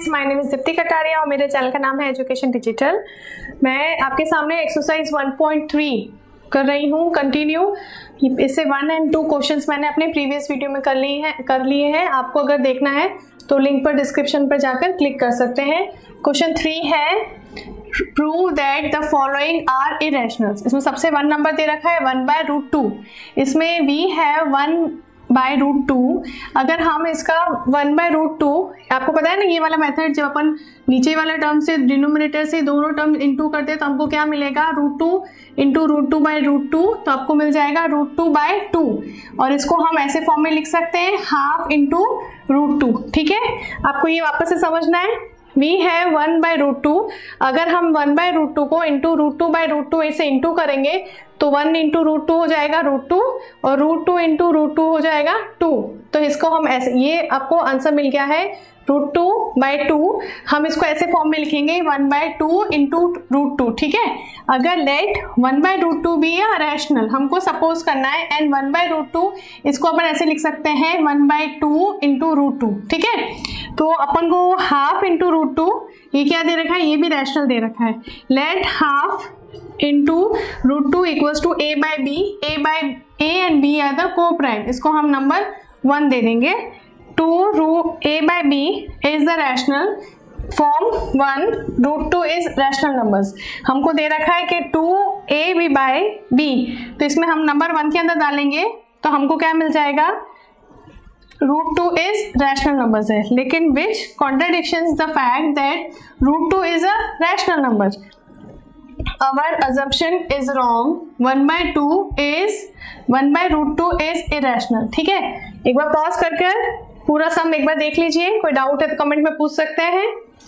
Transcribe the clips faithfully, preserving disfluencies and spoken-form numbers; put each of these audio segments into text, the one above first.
Students, my name is Dipti Kataria और मेरे channel का नाम है एजुकेशन डिजिटल। मैं आपके सामने एक्सरसाइज वन पॉइंट थ्री कर रही हूँ कंटिन्यू। इससे वन एंड टू क्वेश्चंस मैंने अपने प्रीवियस वीडियो में कर लिए हैं कर लिए हैं आपको अगर देखना है तो लिंक पर डिस्क्रिप्शन पर जाकर क्लिक कर सकते हैं। क्वेश्चन थ्री है prove that the following are irrationals. इसमें सबसे वन नंबर दे रखा है वन बाय रूट टू। इसमें we have one by root two. अगर हम इसका वन बाय रूट टू, आपको पता है ना ये वाला मेथड, जब अपन नीचे वाला टर्म से डिनोमिनेटर से दोनों टर्म इंटू करते हैं तो हमको क्या मिलेगा, root two into root two by root two, तो आपको मिल जाएगा रूट टू बाई टू। और इसको हम ऐसे फॉर्म में लिख सकते हैं हाफ इंटू रूट टू। ठीक है, आपको ये वापस से समझना है। We have one by root two. अगर हम वन बाय रूट टू को into root two by root two ऐसे इंटू करेंगे तो वन इंटू रूट टू हो जाएगा रूट टू और root two into root two हो जाएगा टू। तो इसको हम ऐसे, ये आपको आंसर मिल गया है रूट टू बाई टू। हम इसको ऐसे फॉर्म में लिखेंगे one by two into root two. ठीक है, अगर let one by root two be a rational, हमको सपोज करना है and one by root two, इसको अपन ऐसे लिख सकते हैं one by two into root two. ठीक है, तो अपन को हाफ इंटू रूट टू, ये क्या दे रखा है, ये भी रैशनल दे रखा है। Let half into root two equals to a by b. A by a and b are the co prime, इसको हम नंबर वन दे देंगे। Two root a by b is the rational form one, root two is rational numbers. हमको दे रखा है कि two a b by b, तो इसमें हम नंबर वन के अंदर डालेंगे तो हमको क्या मिल जाएगा, root two is rational numbers है। लेकिन which contradictions the fact that root two is a rational number. Our assumption is wrong. One by two is one by root two is irrational. ठीक है, एक बार पॉज करके पूरा सम एक बार देख लीजिए। कोई डाउट है तो कमेंट में पूछ सकते हैं।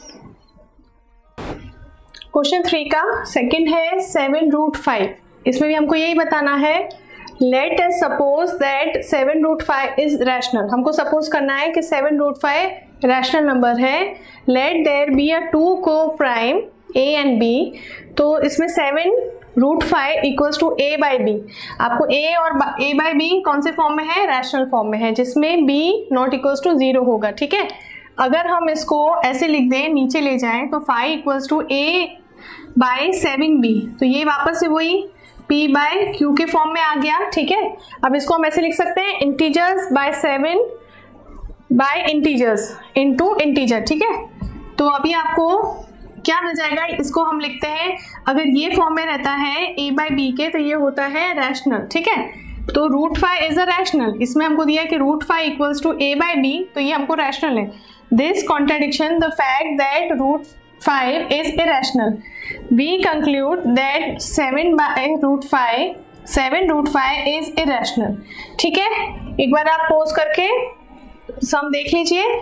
क्वेश्चन थ्री का सेकंड है सेवन रूट फाइव। इसमें भी हमको यही बताना है। Let us suppose that seven root five is rational. हमको सपोज करना है कि seven root five rational number है। Let there be a two co prime a and b। तो इसमें seven root five equals to a by b. आपको a और a by b कौन से फॉर्म में है, रैशनल फॉर्म में है, जिसमें b not equals to zero होगा। ठीक है, अगर हम इसको ऐसे लिख दें, नीचे ले जाएं, तो five equals to a by seven b, तो ये वापस से वही p बाई q के फॉर्म में आ गया। ठीक है, अब इसको हम ऐसे लिख सकते हैं integers by seven by integers into integer. ठीक है, तो अभी आपको क्या मिल जाएगा, इसको हम लिखते हैं, अगर ये फॉर्म में रहता है a बाई बी के तो ये होता है रैशनल। ठीक है, तो root five is a rational. इसमें हमको दिया है कि root five equals to a by b, तो ये हमको रैशनल है। This contradiction the fact that root five is irrational. We conclude that seven by root five seven root five is irrational. ठीक है, एक बार आप पॉज करके सम देख लीजिए।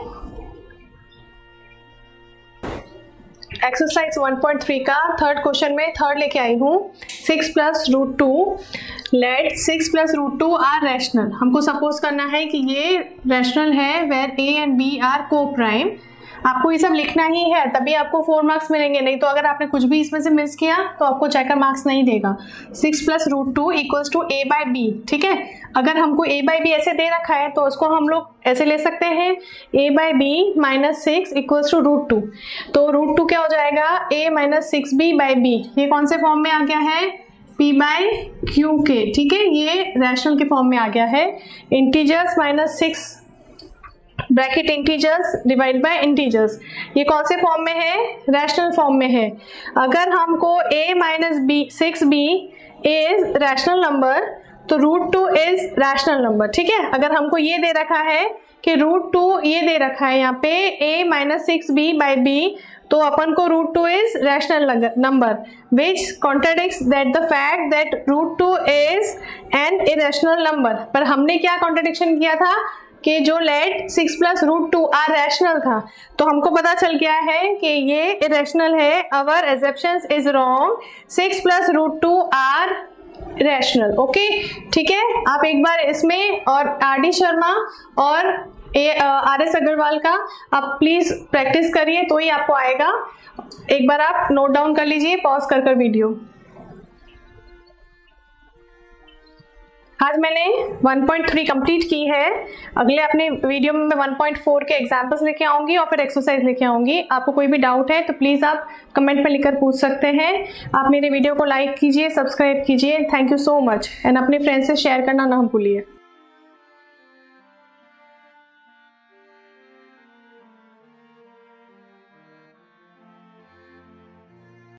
एक्सरसाइज वन पॉइंट थ्री का थर्ड क्वेश्चन में थर्ड लेके आई हूँ। Six plus root two. Let six plus root two are rational. हमको सपोज करना है कि ये रैशनल है where a and b are co prime. आपको ये सब लिखना ही है, तभी आपको फोर मार्क्स मिलेंगे, नहीं तो अगर आपने कुछ भी इसमें से मिस किया तो आपको चेकर मार्क्स नहीं देगा। Six plus root two equals to a by b. ठीक है, अगर हमको ए बाई बी ऐसे दे रखा है तो उसको हम लोग ऐसे ले सकते हैं, a by b minus six equals to root two. तो रूट टू क्या हो जाएगा, a minus six b by b. ये कौन से फॉर्म में आ गया है, p बाई क्यू के। ठीक है, ये रैशनल के फॉर्म में आ गया है। Integers minus six bracket integers divide by integers, ये कौन से फॉर्म में है, रैशनल फॉर्म में है। अगर हमको a minus b six b is rational number तो root two is rational number. ठीक है, अगर हमको ये दे रखा है कि रूट टू, ये दे रखा है यहाँ पे a minus six b by b, तो अपन को root two is rational number which contradicts that the fact that root two is an irrational number. पर हमने क्या कॉन्ट्रडिक्शन किया था कि जो let six plus root two are rational था, तो हमको पता चल गया है कि ये इरेशनल है। Our assumptions is wrong. Six plus root two are rational. Okay, ठीक है, आप एक बार इसमें और आर डी शर्मा और आर एस अग्रवाल का आप प्लीज प्रैक्टिस करिए तो ही आपको आएगा। एक बार आप नोट डाउन कर लीजिए पॉज कर कर वीडियो। आज मैंने वन पॉइंट थ्री कंप्लीट की है। अगले अपने वीडियो में मैं वन पॉइंट फोर के एग्जाम्पल्स लेके आऊँगी और फिर एक्सरसाइज लेके आऊँगी। आपको कोई भी डाउट है तो प्लीज़ आप कमेंट में लिखकर पूछ सकते हैं। आप मेरे वीडियो को लाइक कीजिए, सब्सक्राइब कीजिए। Thank you so much and अपने फ्रेंड्स से शेयर करना ना भूलिए।